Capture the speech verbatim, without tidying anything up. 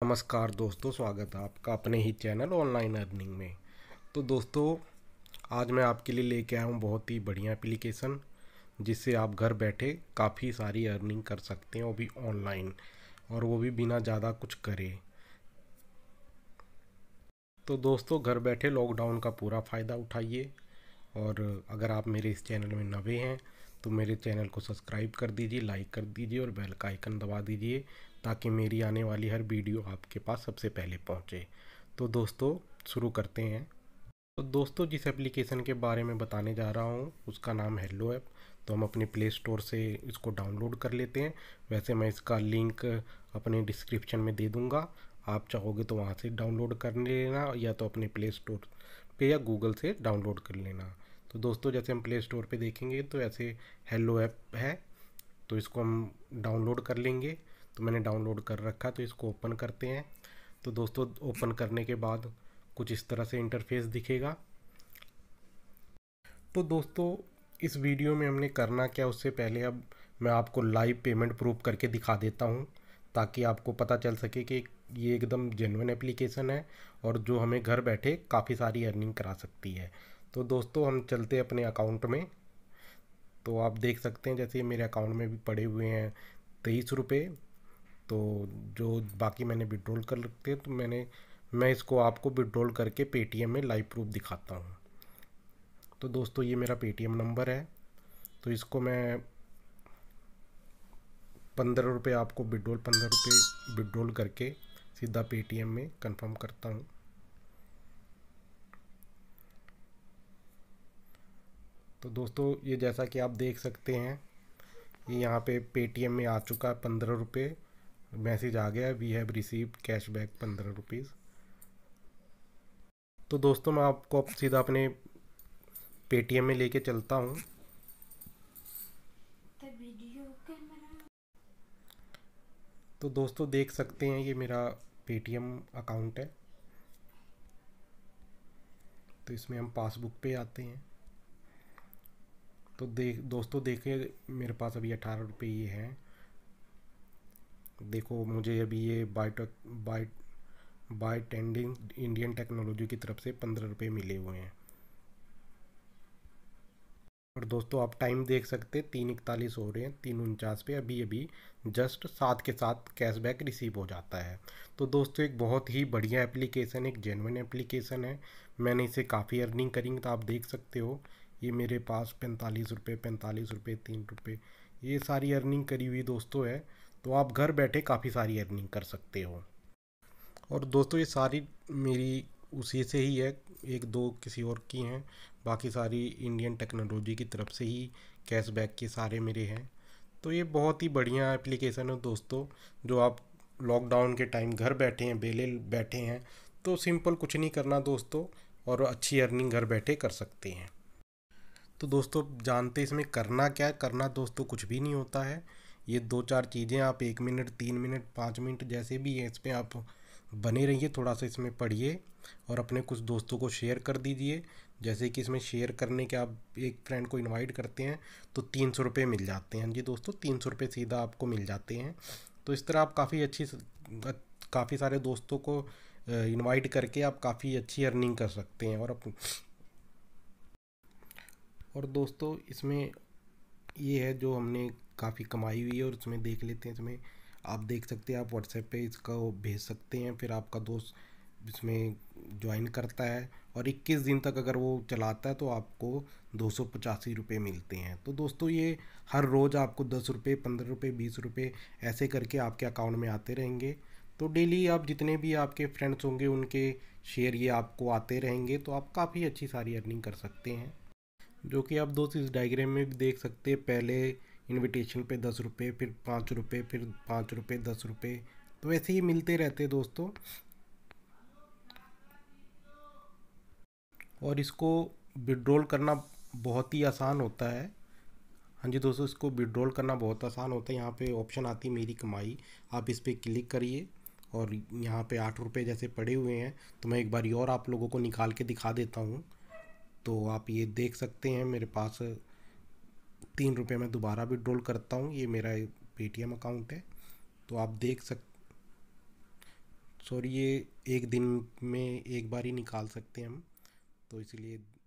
नमस्कार दोस्तों, स्वागत है आपका अपने ही चैनल ऑनलाइन अर्निंग में। तो दोस्तों, आज मैं आपके लिए लेके आया हूँ बहुत ही बढ़िया एप्लीकेशन, जिससे आप घर बैठे काफ़ी सारी अर्निंग कर सकते हैं, वो भी ऑनलाइन, और वो भी बिना ज़्यादा कुछ करे। तो दोस्तों, घर बैठे लॉकडाउन का पूरा फ़ायदा उठाइए। और अगर आप मेरे इस चैनल में नए हैं तो मेरे चैनल को सब्सक्राइब कर दीजिए, लाइक कर दीजिए और बेल का आइकन दबा दीजिए, ताकि मेरी आने वाली हर वीडियो आपके पास सबसे पहले पहुंचे। तो दोस्तों, शुरू करते हैं। तो दोस्तों, जिस एप्लीकेशन के बारे में बताने जा रहा हूँ उसका नाम हेलो ऐप। तो हम अपने प्ले स्टोर से इसको डाउनलोड कर लेते हैं। वैसे मैं इसका लिंक अपने डिस्क्रिप्शन में दे दूँगा, आप चाहोगे तो वहाँ से डाउनलोड कर लेना, या तो अपने प्ले स्टोर पे या गूगल से डाउनलोड कर लेना। तो दोस्तों, जैसे हम प्ले स्टोर पे देखेंगे तो ऐसे हेलो ऐप है, तो इसको हम डाउनलोड कर लेंगे। तो मैंने डाउनलोड कर रखा, तो इसको ओपन करते हैं। तो दोस्तों, ओपन करने के बाद कुछ इस तरह से इंटरफेस दिखेगा। तो दोस्तों, इस वीडियो में हमने करना क्या, उससे पहले अब मैं आपको लाइव पेमेंट प्रूफ करके दिखा देता हूँ, ताकि आपको पता चल सके कि ये एकदम जेन्युइन एप्लीकेशन है और जो हमें घर बैठे काफ़ी सारी अर्निंग करा सकती है। तो दोस्तों, हम चलते हैं अपने अकाउंट में। तो आप देख सकते हैं, जैसे मेरे अकाउंट में भी पड़े हुए हैं तेईस रुपये। तो जो बाकी मैंने विड्रॉल कर रखते हैं, तो मैंने मैं इसको आपको विड्रॉल करके पेटीएम में लाइव प्रूफ दिखाता हूँ। तो दोस्तों, ये मेरा पेटीएम नंबर है। तो इसको मैं पंद्रह रुपये आपको विड्रॉल पंद्रह रुपये विड्रॉल करके सीधा पेटीएम में कंफर्म करता हूँ। तो दोस्तों, ये जैसा कि आप देख सकते हैं, ये यहाँ पे पेटीएम में आ चुका है पंद्रह रुपये। मैसेज आ गया, वी हैव रिसीव्ड कैशबैक पंद्रह रुपीज़। तो दोस्तों, मैं आपको अब सीधा अपने पेटीएम में लेके चलता हूँ। तो दोस्तों, देख सकते हैं ये मेरा पेटीएम अकाउंट है। तो इसमें हम पासबुक पे आते हैं। तो देख दोस्तों, देखिए मेरे पास अभी अठारह रुपये ये हैं। देखो, मुझे अभी ये by by by trending Indian technology की तरफ से पंद्रह रुपये मिले हुए हैं। और दोस्तों, आप टाइम देख सकते हैं, तीन इकतालीस हो रहे हैं, तीन उनचास पे अभी अभी जस्ट साथ के साथ कैशबैक रिसीव हो जाता है। तो दोस्तों, एक बहुत ही बढ़िया एप्लीकेशन, एक जेन्युइन एप्लीकेशन है। मैंने इसे काफ़ी अर्निंग करी, तो आप देख सकते हो ये मेरे पास पैंतालीस रुपये पैंतालीस रुपये तीन रुपये, ये सारी अर्निंग करी हुई दोस्तों है। तो आप घर बैठे काफ़ी सारी अर्निंग कर सकते हो। और दोस्तों, ये सारी मेरी उसी से ही है, एक दो किसी और की हैं, बाकी सारी इंडियन टेक्नोलॉजी की तरफ से ही कैशबैक के सारे मेरे हैं। तो ये बहुत ही बढ़िया एप्लीकेशन है दोस्तों। जो आप लॉकडाउन के टाइम घर बैठे हैं, बेले बैठे हैं, तो सिंपल कुछ नहीं करना दोस्तों, और अच्छी अर्निंग घर बैठे कर सकते हैं। तो दोस्तों, जानते इसमें करना क्या है? करना दोस्तों कुछ भी नहीं होता है। ये दो चार चीज़ें, आप एक मिनट तीन मिनट पाँच मिनट जैसे भी है, इस पर आप बने रहिए, थोड़ा सा इसमें पढ़िए और अपने कुछ दोस्तों को शेयर कर दीजिए। जैसे कि इसमें शेयर करने के आप एक फ्रेंड को इनवाइट करते हैं तो तीन सौ रुपये मिल जाते हैं जी दोस्तों, तीन सौ रुपये सीधा आपको मिल जाते हैं। तो इस तरह आप काफ़ी अच्छी काफ़ी सारे दोस्तों को इनवाइट करके आप काफ़ी अच्छी अर्निंग कर सकते हैं। और अप और दोस्तों, इसमें ये है जो हमने काफ़ी कमाई हुई है, और इसमें देख लेते हैं। इसमें आप देख सकते हैं, आप व्हाट्सएप पे इसका वो भेज सकते हैं, फिर आपका दोस्त इसमें ज्वाइन करता है, और इक्कीस दिन तक अगर वो चलाता है तो आपको दो सौ पचासी रुपये मिलते हैं। तो दोस्तों, ये हर रोज़ आपको दस रुपये पंद्रह रुपये बीस रुपये ऐसे करके आपके अकाउंट में आते रहेंगे। तो डेली आप जितने भी आपके फ्रेंड्स होंगे उनके शेयर ये आपको आते रहेंगे, तो आप काफ़ी अच्छी सारी अर्निंग कर सकते हैं। जो कि आप दोस्त इस डायग्राम में भी देख सकते हैं, पहले इनविटेशन पे दस रुपये, फिर पाँच रुपये, फिर पाँच रुपये, दस रुपये, तो ऐसे ही मिलते रहते हैं दोस्तों। और इसको विड्रॉल करना बहुत ही आसान होता है। हाँ जी दोस्तों, इसको विड्रॉल करना बहुत आसान होता है। यहाँ पे ऑप्शन आती है मेरी कमाई, आप इस पर क्लिक करिए, और यहाँ पे आठ रुपये जैसे पड़े हुए हैं। तो मैं एक बार और आप लोगों को निकाल के दिखा देता हूँ। तो आप ये देख सकते हैं, मेरे पास तीन रुपये मैं दोबारा विड्रॉल करता हूँ, ये मेरा पेटीएम अकाउंट है। तो आप देख सक सॉरी ये एक दिन में एक बार ही निकाल सकते हैं हम, तो इसलिए